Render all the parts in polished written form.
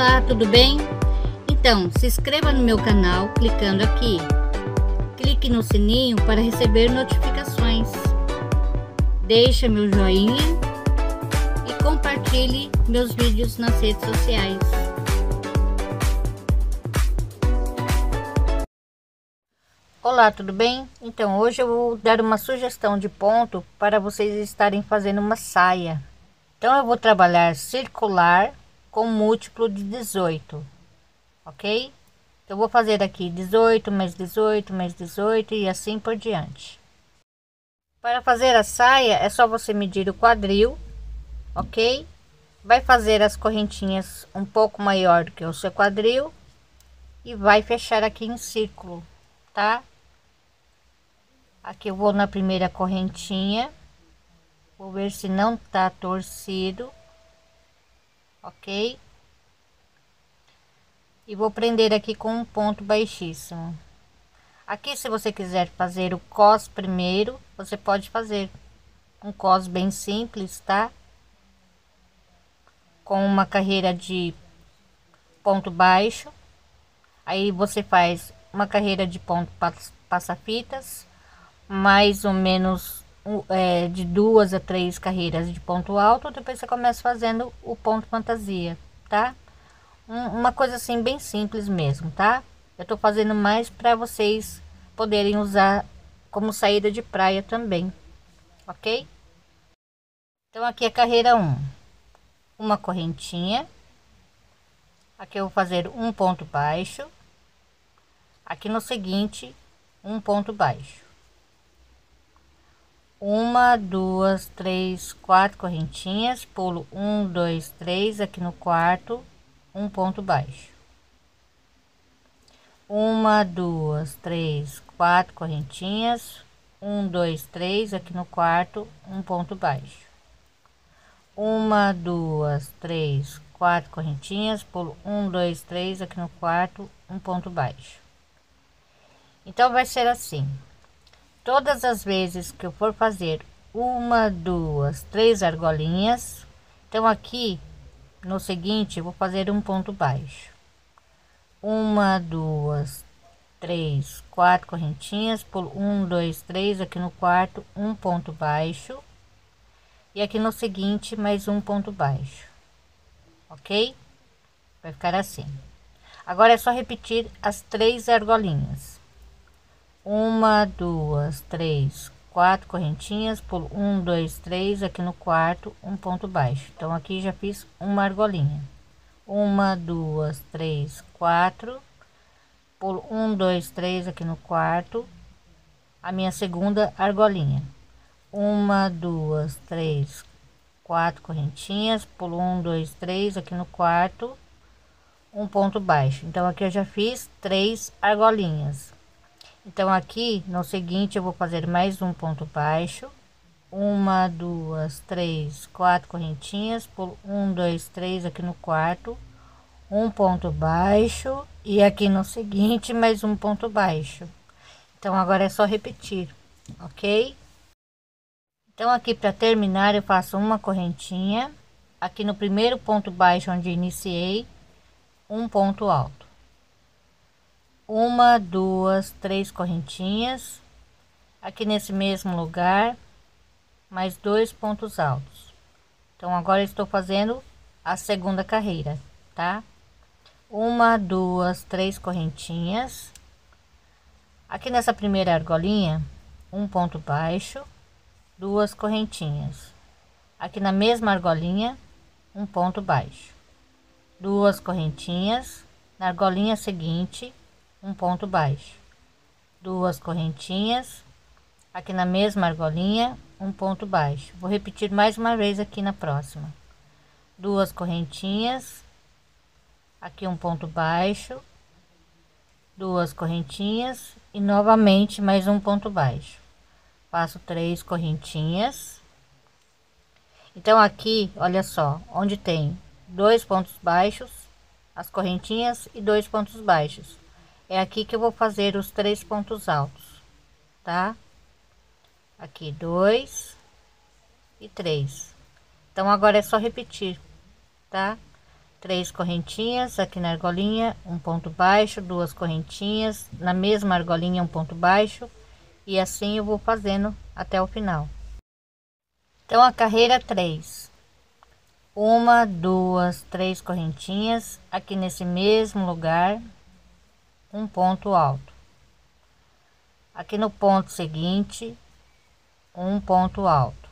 Olá, tudo bem? Então, se inscreva no meu canal clicando aqui. Clique no sininho para receber notificações. Deixe meu joinha e compartilhe meus vídeos nas redes sociais. Olá, tudo bem? Então, hoje eu vou dar uma sugestão de ponto para vocês estarem fazendo uma saia. Então, eu vou trabalhar circular com múltiplo de 18, ok? Eu vou fazer aqui 18 mais 18 mais 18 e assim por diante. Para fazer a saia é só você medir o quadril, ok? Vai fazer as correntinhas um pouco maior do que o seu quadril e vai fechar aqui em círculo, tá? Aqui eu vou na primeira correntinha, vou ver se não tá torcido, ok? E vou prender aqui com um ponto baixíssimo. Aqui, se você quiser fazer o cos primeiro, você pode fazer um cos bem simples, tá? Com uma carreira de ponto baixo. Aí você faz uma carreira de ponto passa-fitas, mais ou menos de 2 a 3 carreiras de ponto alto. Depois você começa fazendo o ponto fantasia, tá? Uma coisa assim bem simples mesmo, tá? Eu tô fazendo mais para vocês poderem usar como saída de praia também, ok? Então aqui é carreira 1, uma correntinha. Aqui eu vou fazer um ponto baixo. Aqui no seguinte, um ponto baixo. Uma, duas, três, quatro correntinhas, pulo 1, 2, 3, aqui no quarto, um ponto baixo. Uma, duas, três, quatro correntinhas, 1, 2, 3, aqui no quarto, um ponto baixo. Uma, duas, três, quatro correntinhas, pulo 1, 2, 3, aqui no quarto, um ponto baixo. Então vai ser assim. Todas as vezes que eu for fazer uma, duas, três argolinhas, então aqui no seguinte eu vou fazer um ponto baixo. Uma, duas, três, quatro correntinhas, pulo 1, 2, 3, aqui no quarto, um ponto baixo. E aqui no seguinte, mais um ponto baixo, ok? Vai ficar assim. Agora é só repetir as três argolinhas. Uma, duas, três, quatro correntinhas, pulo 1, 2, 3, aqui no quarto, um ponto baixo. Então aqui já fiz uma argolinha. Uma, duas, três, quatro, pulo 1, 2, 3, aqui no quarto, a minha segunda argolinha. Uma, duas, três, quatro correntinhas, pulo 1, 2, 3, aqui no quarto, um ponto baixo. Então aqui eu já fiz três argolinhas. Então aqui no seguinte eu vou fazer mais um ponto baixo. Uma, duas, três, quatro correntinhas, pulo 1, 2, 3, aqui no quarto, um ponto baixo. E aqui no seguinte mais um ponto baixo. Então agora é só repetir, ok? Então aqui para terminar eu faço uma correntinha. Aqui no primeiro ponto baixo onde iniciei, um ponto alto. Uma, duas, três correntinhas. Aqui nesse mesmo lugar, mais dois pontos altos. Então agora estou fazendo a segunda carreira, tá? Uma, duas, três correntinhas. Aqui nessa primeira argolinha, um ponto baixo, duas correntinhas. Aqui na mesma argolinha, um ponto baixo, duas correntinhas. Na argolinha seguinte, um ponto baixo, duas correntinhas. Aqui na mesma argolinha, um ponto baixo. Vou repetir mais uma vez aqui na próxima. Duas correntinhas. Aqui um ponto baixo, duas correntinhas e novamente mais um ponto baixo. Faço três correntinhas. Então aqui, olha só, onde tem dois pontos baixos, as correntinhas e dois pontos baixos, é aqui que eu vou fazer os três pontos altos, tá? Aqui 2 e 3. Então agora é só repetir, tá? 3 correntinhas aqui na argolinha, um ponto baixo, 2 correntinhas na mesma argolinha, um ponto baixo, e assim eu vou fazendo até o final. Então a carreira 3, 1, 2, 3 correntinhas aqui nesse mesmo lugar, um ponto alto. Aqui no ponto seguinte, um ponto alto.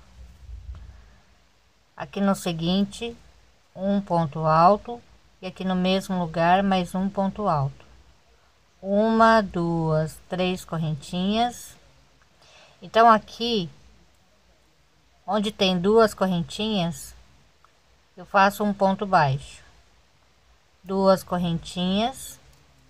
Aqui no seguinte, um ponto alto, e aqui no mesmo lugar mais um ponto alto. 1, 2, 3 correntinhas. Então aqui onde tem 2 correntinhas, eu faço um ponto baixo, 2 correntinhas.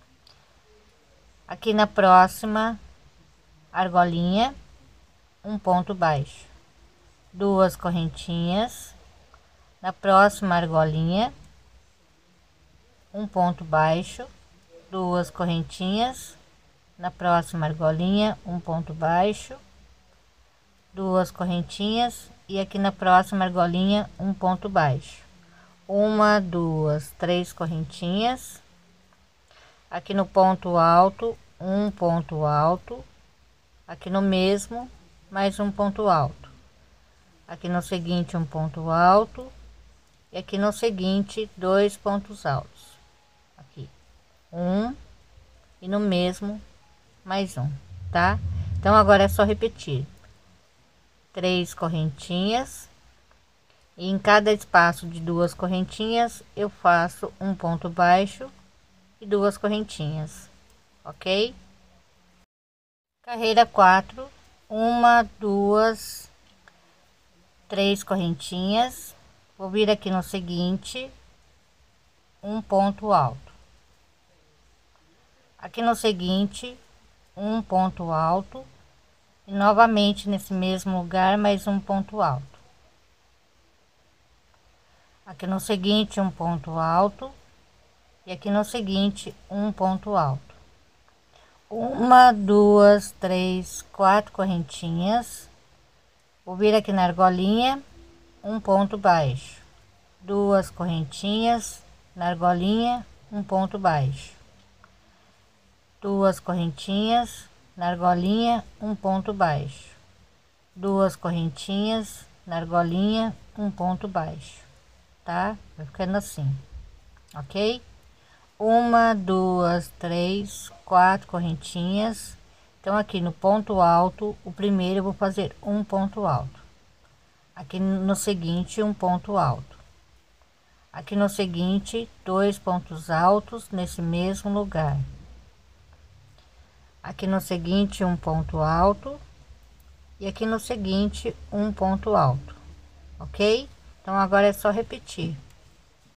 Aqui na próxima argolinha, um ponto baixo, 2 correntinhas. Na próxima argolinha, um ponto baixo, 2 correntinhas. Na próxima argolinha, um ponto baixo, 2 correntinhas, e aqui na próxima argolinha um ponto baixo. 1, 2, 3 correntinhas. Aqui no ponto alto, um ponto alto. Aqui no mesmo, mais um ponto alto. Aqui no seguinte, um ponto alto. E aqui no seguinte, 2 pontos altos. Aqui, um, e no mesmo, mais um, tá? Então agora é só repetir. 3 correntinhas, e em cada espaço de 2 correntinhas eu faço um ponto baixo e 2 correntinhas, ok? Carreira 4, 1, 2, 3 correntinhas, vou vir aqui no seguinte, um ponto alto. Aqui no seguinte, um ponto alto. E novamente nesse mesmo lugar mais um ponto alto. Aqui no seguinte, um ponto alto, e aqui no seguinte, um ponto alto. 1, 2, 3, 4 correntinhas. Vou vir aqui na argolinha, um ponto baixo, 2 correntinhas na argolinha, um ponto baixo, 2 correntinhas na argolinha, um ponto baixo, 2 correntinhas na argolinha, um ponto baixo, tá? Vai ficando assim, ok? 1, 2, 3, 4 correntinhas. Então aqui no ponto alto, o primeiro eu vou fazer um ponto alto. Aqui no seguinte, um ponto alto. Aqui no seguinte, 2 pontos altos nesse mesmo lugar. Aqui no seguinte, um ponto alto, e aqui no seguinte, um ponto alto, ok? Então agora é só repetir.